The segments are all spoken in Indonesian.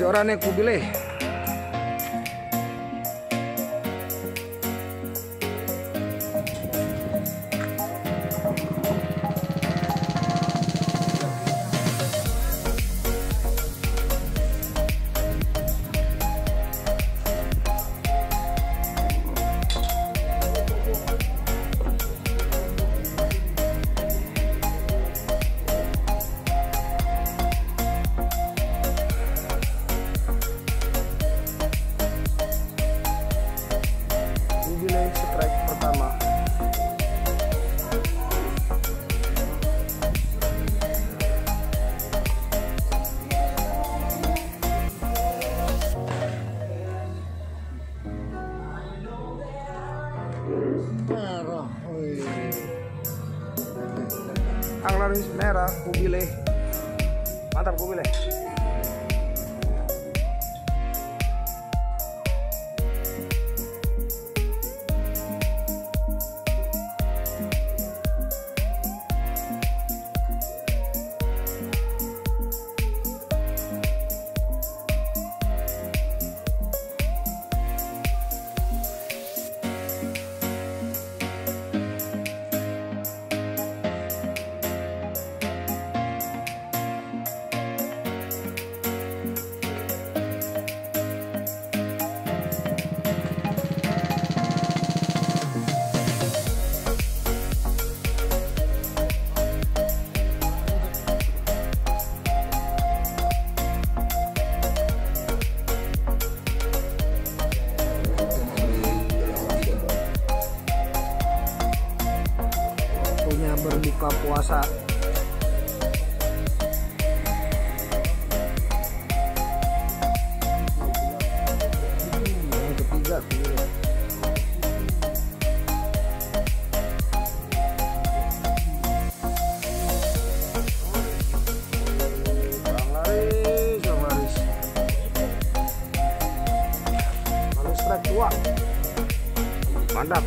orangnya ku pilih. Strike pertama. Angler merah, kubile. Mantap kubile. Berbuka puasa. Yang ketiga lalu strike 2. Mantap.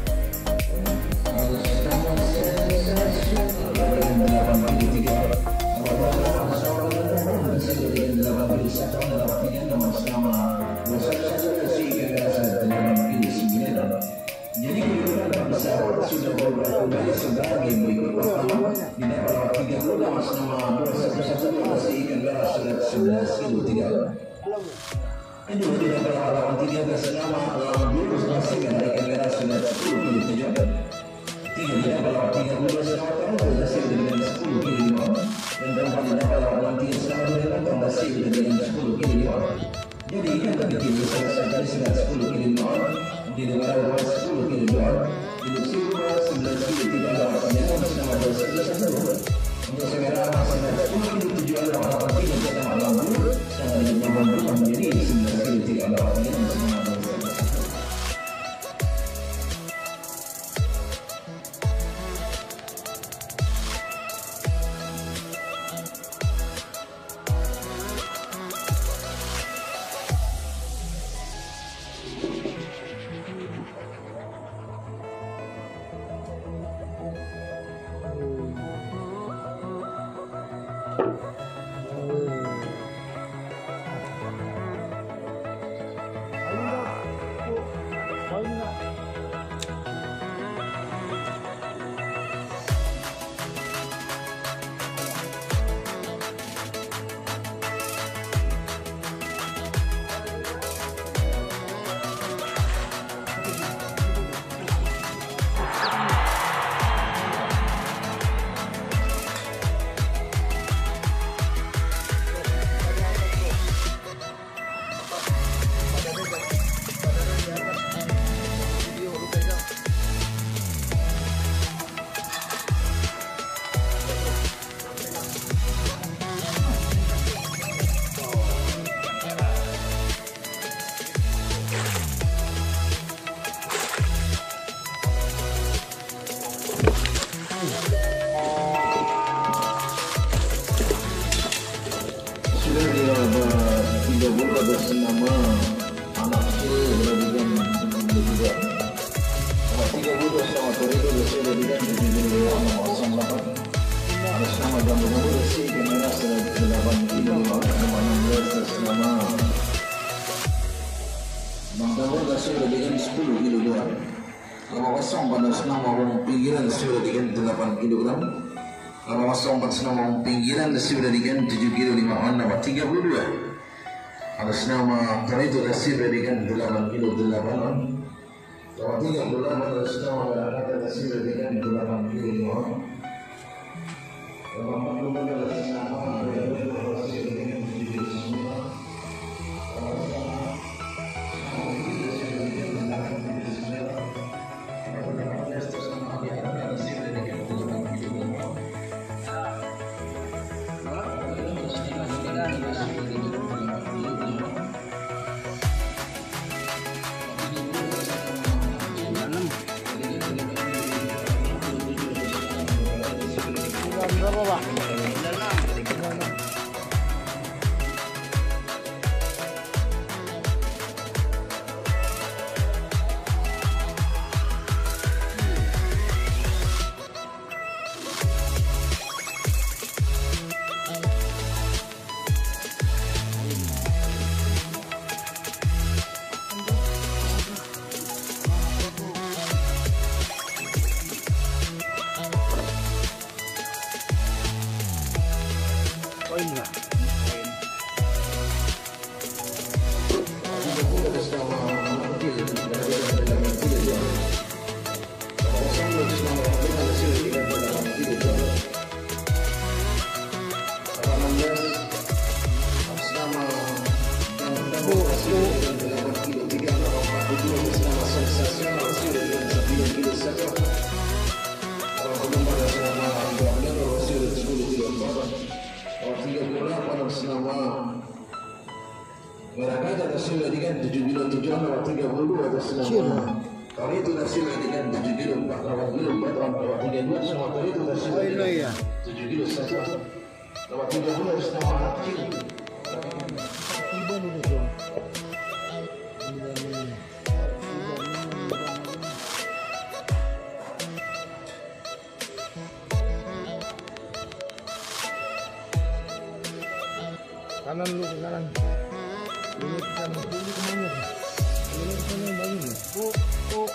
Jadi sudah beberapa kali sebagai berikut pertama di level 30 atas nama bersatu masih ikan beras sudah 11 kilo 3. Kedua di level 13 nama Lurus masih ikan beras sudah 10 kilo 7. Tiga di level 32 nama Terus masih dengan 10 kilo 5. Dan keempat di level 33 nama Berlengkap masih dengan 10 kilo 5. Jadi ikan kecil selesai sudah 10 kilo 5. Di negara 10 kilo 2. Hidup silver 11 kilo 3 yang bersama bersama untuk sekarang masih ada 10 kilo 7 orang tidak kita malam sangat nyaman menjadi 11 kilo 3 orang yang bersama bersama anakku beradikan juga sama 32 sama Torido bersama dengan 08 atas nama Gambar Muda si ikan merah seberat 8 kilo nomor 16 atas nama Bang Gambar sudah dengan 10 kilo doang. Lama kosong pada nama pinggiran sudah dengan 8 kilogram. Lama kosong pada nama pinggiran sudah dengan 7 kilo 5 on nama 32. Atas nama Karito sudah dengan 8 kilo 8 on. Lama 38 atas nama Kata sudah dengan 8 kilo 5 on. Lama 40 atas nama sudah dengan 7 kilo 9. Berapa, Pak? Poin lah. Mereka atas sudah dengan 7 kilo 7 lawan 32 atas nama. Kalau itu sudah dengan 7 kilo 4 lawan kilo 4 lawan 32 sama kali itu sudah dengan 7 kilo 1 lawan 32 atas nama kecil. Ibu dulu dong. Kanan lu ke kanan. Ini ke kanan, ini kemana sih? Ini ke kanan bangun ya? Oh.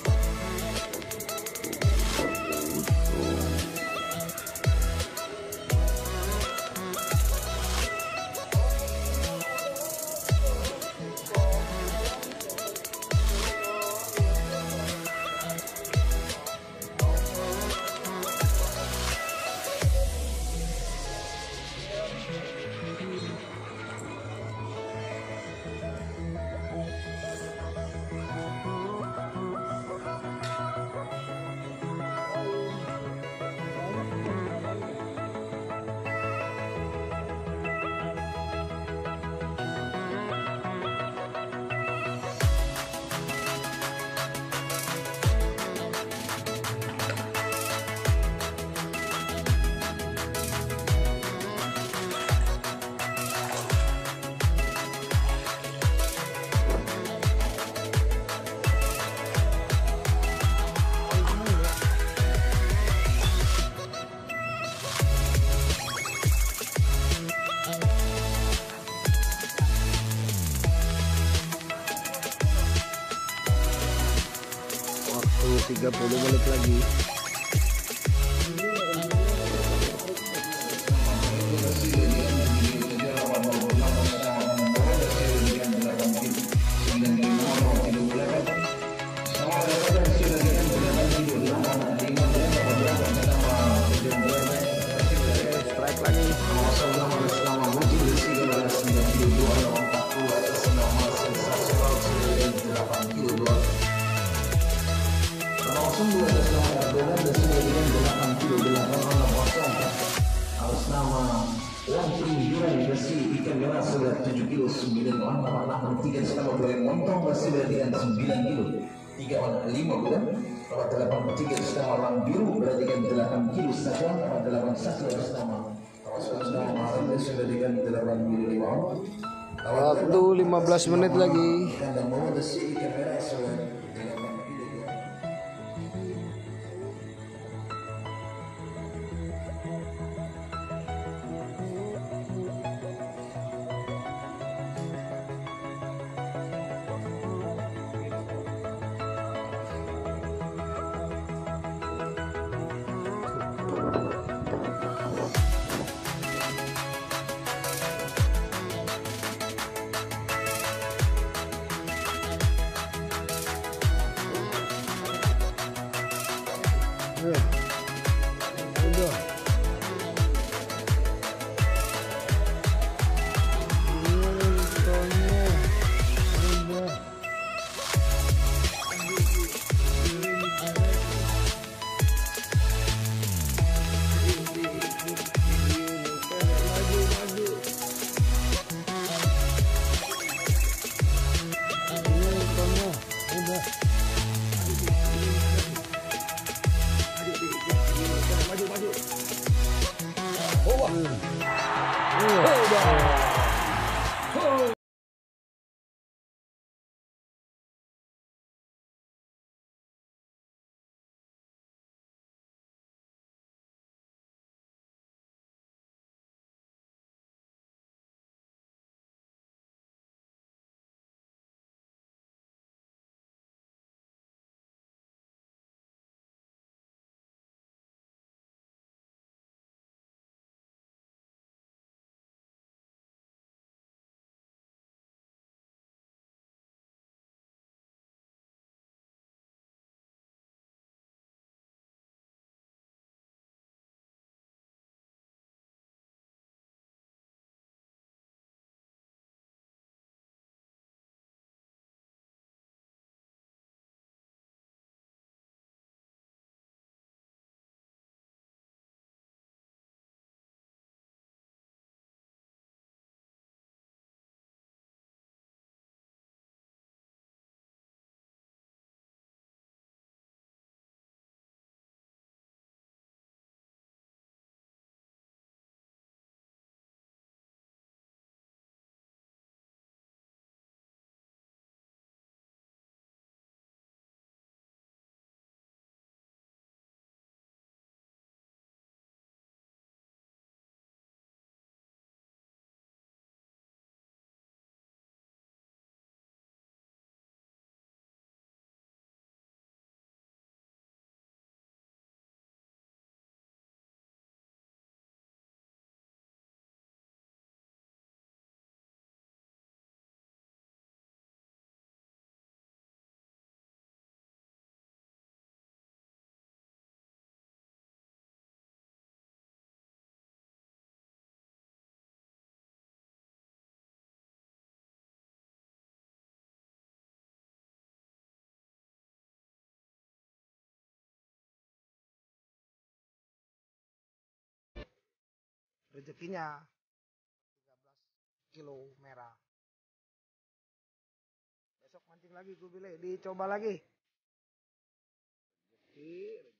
Waktu 30 menit lagi. Strike lagi. Atas nama Lampung Yurai besi ikan merah seberat 7 kilo 9 on lawan 3 selama goreng montong besi dengan 9 kilo 3 on 5 bulan lawan 8 3 selama orang biru berarti kan 8 kilo 1 on lawan 8 1 atas nama malam sudah dengan 8 kilo 5 on. Waktu 15 menit lagi. Kandang bawah besi ikan merah seberat Udah. Rezekinya 13 kilo merah. Besok mancing lagi gue bilang, dicoba lagi. Rezeki.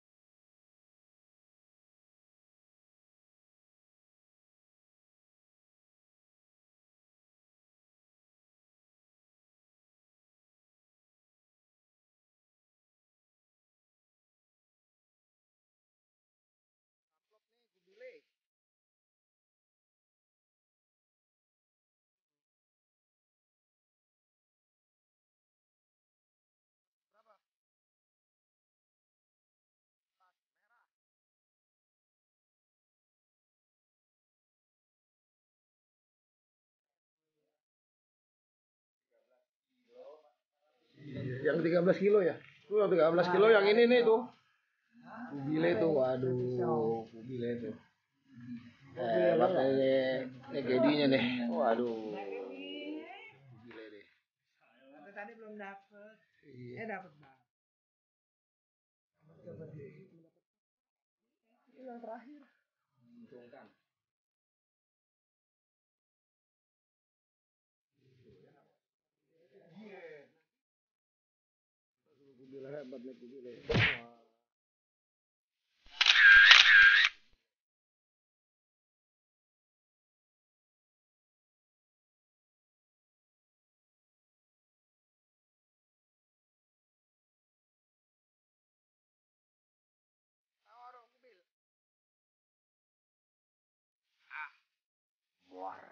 Yang 13 kilo ya? Tuh yang 13 kilo yang ini nih tuh. Kubile tuh, waduh, kubile tuh. Hebat ini kedinya nih. Waduh. Kubile deh. Tadi belum dapet. Iya. Dapet banget. Yang terakhir. Menguntungkan. Kubile hebat nih kubile. Muar.